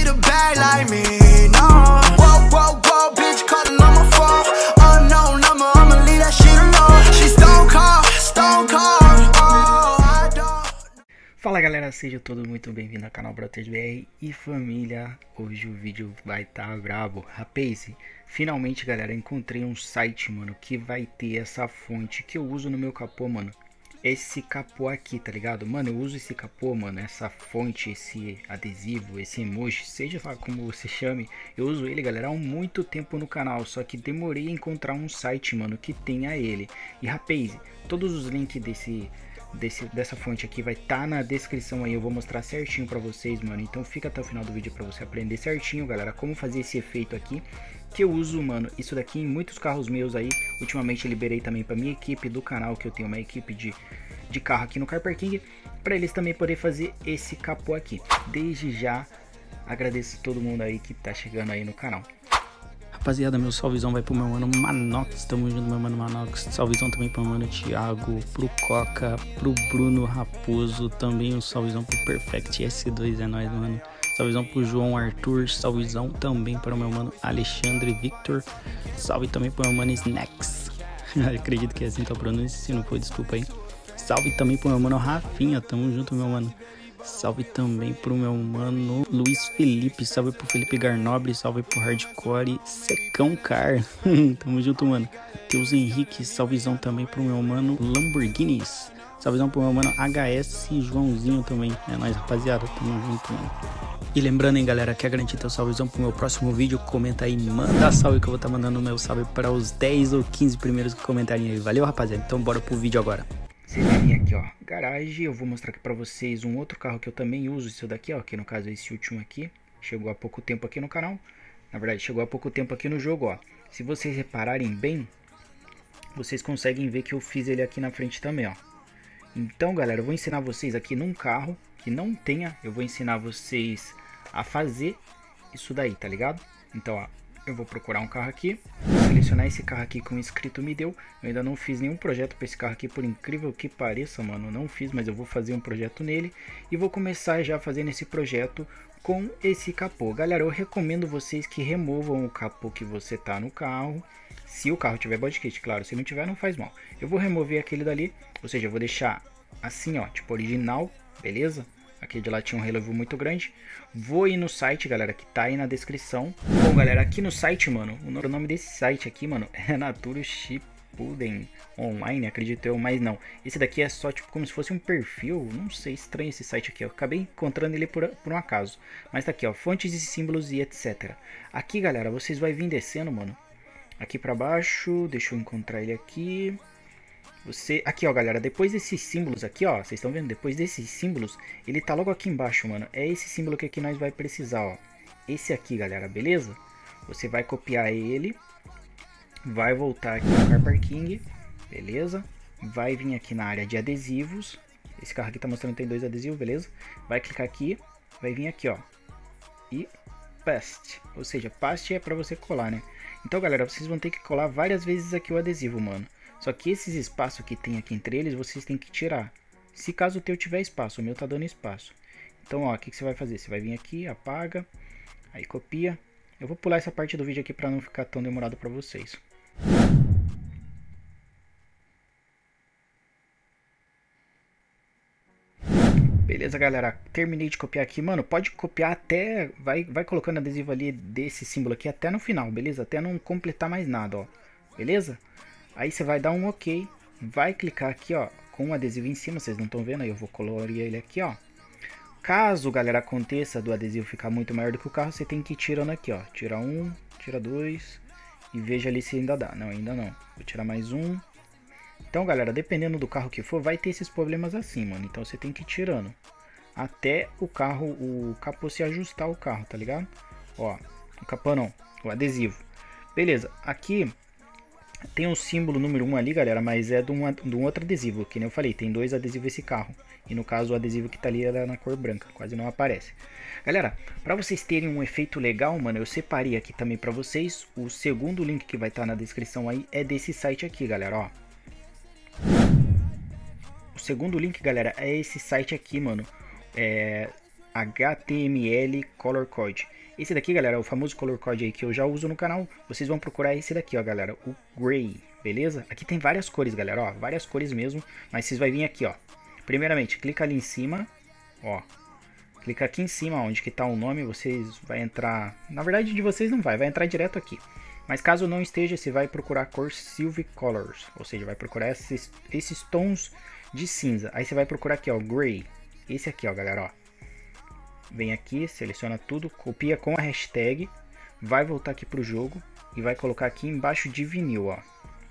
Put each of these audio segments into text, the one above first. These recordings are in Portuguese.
need a bag like me, no. Whoa, whoa, whoa, bitch, calling on my phone. Unknown number, I'ma leave that shit alone. She stone cold, oh, I don't. Fala galera, seja todo muito bem-vindo ao canal Brothers BR e família. Hoje o vídeo vai estar brabo. Rapaz, finalmente galera, encontrei um site, mano, que vai ter essa fonte que eu uso no meu capô, mano. Esse capô aqui, tá ligado? Mano, eu uso esse capô, mano, essa fonte, esse adesivo, esse emoji, seja lá como você chame. Eu uso ele, galera, há muito tempo no canal, só que demorei a encontrar um site, mano, que tenha ele. E rapaz, todos os links dessa fonte aqui vai estar na descrição aí, eu vou mostrar certinho pra vocês, mano. Então fica até o final do vídeo pra você aprender certinho, galera, como fazer esse efeito aqui, que eu uso, mano, isso daqui em muitos carros meus aí. Ultimamente liberei também pra minha equipe do canal, que eu tenho uma equipe de carro aqui no Car Parking, pra eles também poder fazer esse capô aqui. Desde já, agradeço todo mundo aí que tá chegando aí no canal. Rapaziada, meu salvezão vai pro meu mano Manox, tamo junto, meu mano Manox. Salvezão também pro meu mano Thiago, pro Coca, pro Bruno Raposo, também um salvezão pro Perfect S2, é nóis, mano. Salvezão pro João Arthur, salvezão também para o meu mano Alexandre Victor, salve também pro meu mano Snacks, acredito que é assim tá a pronúncia, se não for, desculpa aí. Salve também pro meu mano Rafinha, tamo junto, meu mano. Salve também pro meu mano Luiz Felipe, salve pro Felipe Garnobre, salve pro Hardcore Secão Car, tamo junto, mano. Teus Henrique, salvezão também pro meu mano Lamborghinis, salvezão pro meu mano HS Joãozinho também, é nóis, rapaziada, tamo junto, mano. E lembrando, hein, galera, quer garantir teu salvezão pro meu próximo vídeo, comenta aí, manda salve que eu vou estar mandando o meu salve para os 10 ou 15 primeiros que comentarem aí, valeu, rapaziada, então bora pro vídeo agora. Vocês verem aqui, ó, garagem, eu vou mostrar aqui pra vocês um outro carro que eu também uso, isso daqui, ó, que no caso é esse último aqui, chegou há pouco tempo aqui no canal, na verdade chegou há pouco tempo aqui no jogo, ó. Se vocês repararem bem, vocês conseguem ver que eu fiz ele aqui na frente também, ó. Então, galera, eu vou ensinar vocês aqui num carro que não tenha, eu vou ensinar vocês a fazer isso daí, tá ligado? Então, ó, eu vou procurar um carro aqui, selecionar esse carro aqui que um inscrito me deu. Eu ainda não fiz nenhum projeto para esse carro aqui, por incrível que pareça, mano, não fiz, mas eu vou fazer um projeto nele e vou começar já fazendo esse projeto com esse capô. Galera, eu recomendo vocês que removam o capô que você tá no carro, se o carro tiver body kit, claro, se não tiver não faz mal. Eu vou remover aquele dali, ou seja, eu vou deixar assim, ó, tipo original, beleza? Aqui de lá tinha um relevo muito grande. Vou ir no site, galera, que tá aí na descrição. Bom, galera, aqui no site, mano, o nome desse site aqui, mano, é Natura Shippuden Online, acredito eu, mas não. Esse daqui é só, tipo, como se fosse um perfil, não sei, estranho esse site aqui, ó. Acabei encontrando ele por um acaso. Mas tá aqui, ó, fontes e símbolos e etc. Aqui, galera, vocês vão vir descendo, mano, aqui pra baixo, deixa eu encontrar ele aqui. Aqui, ó, galera, depois desses símbolos aqui, ó, vocês estão vendo? Depois desses símbolos, ele tá logo aqui embaixo, mano. É esse símbolo que aqui nós vai precisar, ó. Esse aqui, galera, beleza? Você vai copiar ele, vai voltar aqui no Car Parking, beleza? Vai vir aqui na área de adesivos. Esse carro aqui tá mostrando que tem 2 adesivos, beleza? Vai clicar aqui, vai vir aqui, ó. E paste, ou seja, paste é pra você colar, né? Então, galera, vocês vão ter que colar várias vezes aqui o adesivo, mano. Só que esses espaços que tem aqui entre eles, vocês têm que tirar. Se caso o teu tiver espaço, o meu tá dando espaço. Então, ó, o que você vai fazer? Você vai vir aqui, apaga, aí copia. Eu vou pular essa parte do vídeo aqui pra não ficar tão demorado pra vocês. Beleza, galera, terminei de copiar aqui, mano, pode copiar até, vai colocando adesivo ali desse símbolo aqui até no final, beleza? Até não completar mais nada, ó, beleza? Aí você vai dar um ok, vai clicar aqui, ó, com o adesivo em cima, vocês não estão vendo, aí eu vou colorir ele aqui, ó. Caso, galera, aconteça do adesivo ficar muito maior do que o carro, você tem que ir tirando aqui, ó, tira um, tira dois e veja ali se ainda dá, não, ainda não, vou tirar mais um. Então, galera, dependendo do carro que for, vai ter esses problemas assim, mano, então você tem que ir tirando até o carro, o capô se ajustar o carro, tá ligado? Ó, o capô não, o adesivo, beleza, aqui tem um símbolo número 1 ali, galera, mas é de um outro adesivo, que nem eu falei, tem 2 adesivos esse carro. E no caso o adesivo que tá ali era na cor branca, quase não aparece. Galera, pra vocês terem um efeito legal, mano, eu separei aqui também pra vocês. O segundo link que vai estar na descrição aí é desse site aqui, galera, ó. O segundo link, galera, é esse site aqui, mano. HTML Color Code. Esse daqui, galera, é o famoso Color Code aí que eu já uso no canal. Vocês vão procurar esse daqui, ó, galera, o Gray, beleza? Aqui tem várias cores, galera, ó, várias cores mesmo, mas vocês vão vir aqui, ó. Primeiramente, clica ali em cima, ó. Clica aqui em cima, onde que tá o nome, vocês vai entrar... Na verdade, de vocês não vai entrar direto aqui. Mas caso não esteja, você vai procurar a cor Silver Colors, ou seja, vai procurar esses tons de cinza. Aí você vai procurar aqui, ó, Gray. Esse aqui, ó, galera, ó. Vem aqui, seleciona tudo, copia com a hashtag, vai voltar aqui pro jogo e vai colocar aqui embaixo de vinil, ó.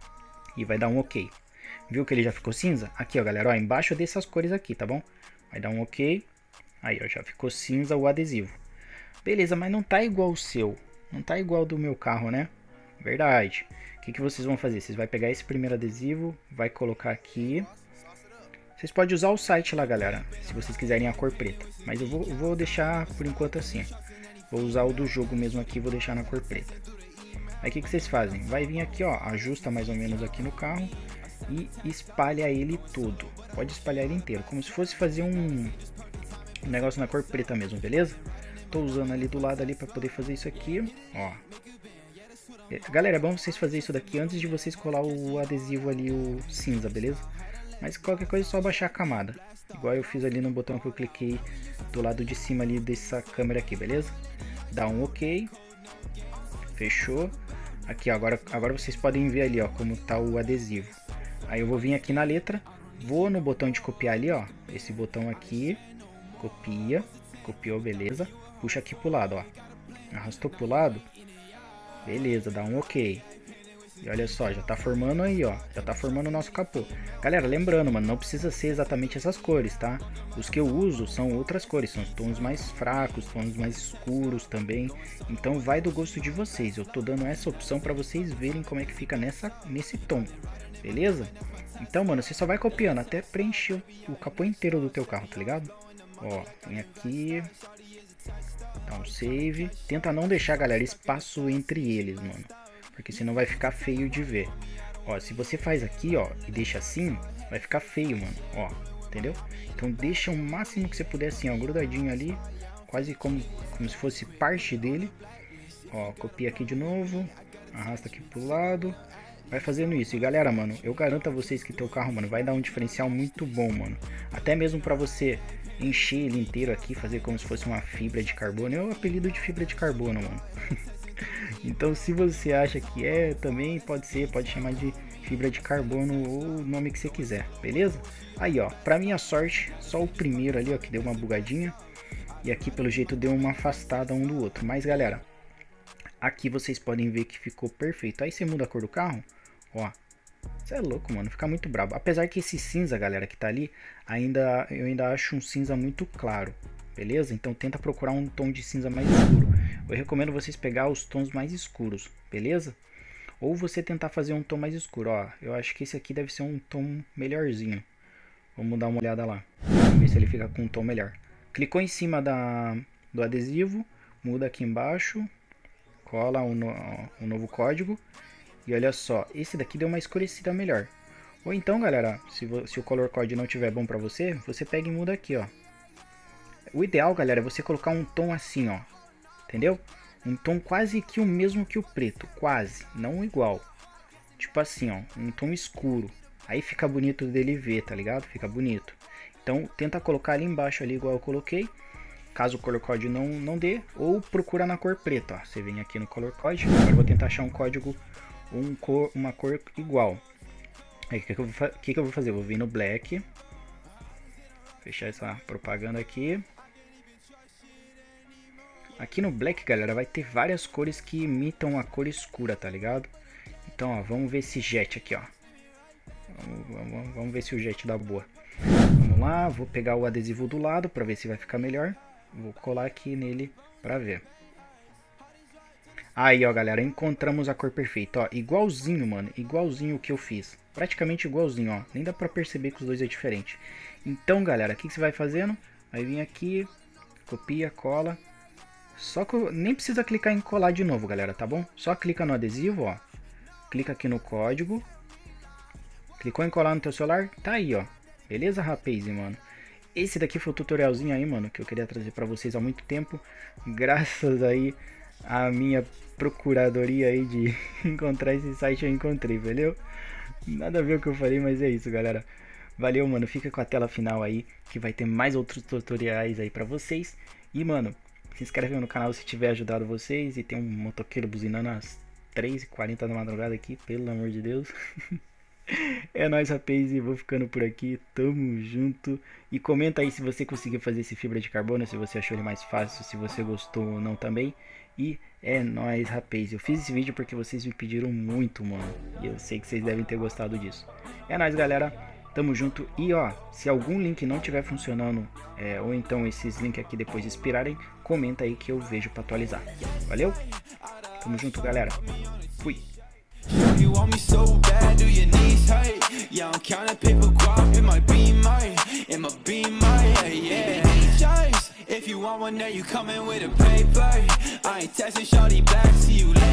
E vai dar um OK. Viu que ele já ficou cinza? Aqui, ó, galera, ó, embaixo dessas cores aqui, tá bom? Vai dar um OK. Aí, ó, já ficou cinza o adesivo. Beleza, mas não tá igual o seu. Não tá igual do meu carro, né? Verdade. O que vocês vão fazer? Vocês vão pegar esse primeiro adesivo, vai colocar aqui. Vocês podem usar o site lá, galera, se vocês quiserem a cor preta. Mas eu vou deixar por enquanto assim. Vou usar o do jogo mesmo aqui, vou deixar na cor preta. Aí o que vocês fazem? Vai vir aqui, ó, ajusta mais ou menos aqui no carro e espalha ele todo. Pode espalhar ele inteiro, como se fosse fazer um negócio na cor preta mesmo, beleza? Tô usando ali do lado ali para poder fazer isso aqui, ó. Galera, é bom vocês fazerem isso daqui antes de vocês colar o adesivo ali, o cinza, beleza? Mas qualquer coisa é só baixar a camada. Igual eu fiz ali no botão que eu cliquei do lado de cima ali dessa câmera aqui, beleza? Dá um OK. Fechou. Aqui, ó, agora vocês podem ver ali, ó, como tá o adesivo. Aí eu vou vir aqui na letra. Vou no botão de copiar ali, ó. Esse botão aqui. Copia. Copiou, beleza. Puxa aqui pro lado, ó. Arrastou pro lado. Beleza, dá um OK. E olha só, já tá formando aí, ó. Já tá formando o nosso capô. Galera, lembrando, mano, não precisa ser exatamente essas cores, tá? Os que eu uso são outras cores. São os tons mais fracos, tons mais escuros também. Então vai do gosto de vocês. Eu tô dando essa opção pra vocês verem como é que fica nesse tom. Beleza? Então, mano, você só vai copiando até preencher o capô inteiro do teu carro, tá ligado? Ó, vem aqui. Dá um save. Tenta não deixar, galera, espaço entre eles, mano. Porque senão vai ficar feio de ver. Ó, se você faz aqui, ó, e deixa assim, vai ficar feio, mano. Ó, entendeu? Então deixa o máximo que você puder assim, ó, grudadinho ali. Quase como se fosse parte dele. Ó, copia aqui de novo. Arrasta aqui pro lado. Vai fazendo isso. E galera, mano, eu garanto a vocês que teu carro, mano, vai dar um diferencial muito bom, mano. Até mesmo pra você encher ele inteiro aqui, fazer como se fosse uma fibra de carbono. É o apelido de fibra de carbono, mano. Então se você acha que é, também pode ser, pode chamar de fibra de carbono ou o nome que você quiser, beleza? Aí, ó, pra minha sorte, só o primeiro ali, ó, que deu uma bugadinha. E aqui pelo jeito deu uma afastada um do outro. Mas galera, aqui vocês podem ver que ficou perfeito. Aí você muda a cor do carro, ó. Você é louco, mano, fica muito brabo. Apesar que esse cinza, galera, que tá ali, eu ainda acho um cinza muito claro, beleza? Então tenta procurar um tom de cinza mais escuro. Eu recomendo vocês pegar os tons mais escuros, beleza? Ou você tentar fazer um tom mais escuro, ó. Eu acho que esse aqui deve ser um tom melhorzinho. Vamos dar uma olhada lá, ver se ele fica com um tom melhor. Clicou em cima do adesivo, muda aqui embaixo, cola um novo código. E olha só, esse daqui deu uma escurecida melhor. Ou então, galera, se o color code não tiver bom pra você, você pega e muda aqui, ó. O ideal, galera, é você colocar um tom assim, ó. Entendeu? Um tom quase que o mesmo que o preto. Quase, não igual. Tipo assim, ó. Um tom escuro. Aí fica bonito dele ver, tá ligado? Fica bonito. Então, tenta colocar ali embaixo, ali igual eu coloquei. Caso o color code não dê. Ou procura na cor preta, ó. Você vem aqui no color code. Agora eu vou tentar achar um código uma cor igual. Aí o que eu vou fazer? Eu vou vir no black. Fechar essa propaganda aqui. Aqui no black, galera, vai ter várias cores que imitam a cor escura, tá ligado? Então, ó, vamos ver esse jet aqui, ó. Vamos ver se o jet dá boa. Vamos lá, vou pegar o adesivo do lado pra ver se vai ficar melhor. Vou colar aqui nele pra ver. Aí, ó, galera, encontramos a cor perfeita, ó. Igualzinho, mano, igualzinho o que eu fiz. Praticamente igualzinho, ó. Nem dá pra perceber que os dois é diferente. Então, galera, o que você vai fazendo? Vai vir aqui, copia, cola. Só que nem precisa clicar em colar de novo, galera, tá bom? Só clica no adesivo, ó. Clica aqui no código. Clicou em colar no teu celular? Tá aí, ó. Beleza, rapaz, mano? esse daqui foi o tutorialzinho aí, mano, que eu queria trazer pra vocês há muito tempo. Graças aí à minha procuradoria aí de encontrar esse site, eu encontrei, valeu? Nada a ver com o que eu falei, mas é isso, galera. Valeu, mano, fica com a tela final aí, que vai ter mais outros tutoriais aí pra vocês. E, mano, se inscreve no canal se tiver ajudado vocês. E tem um motoqueiro buzinando às 3h40 da madrugada aqui, pelo amor de Deus. É nóis, rapaz, e vou ficando por aqui, tamo junto. E comenta aí se você conseguiu fazer esse fibra de carbono, se você achou ele mais fácil, se você gostou ou não também. E é nóis, rapaz, eu fiz esse vídeo porque vocês me pediram muito, mano, e eu sei que vocês devem ter gostado disso. É nóis, galera, tamo junto. E ó, se algum link não tiver funcionando, ou então esses links aqui depois expirarem, comenta aí que eu vejo pra atualizar. Valeu? Tamo junto, galera. Fui. You want me so bad, do your knees hurt? Yeah, I'm counting paper guap, it might be mine, yeah. If you want one, then you coming with a paper. I ain't texting shawty back, see you later.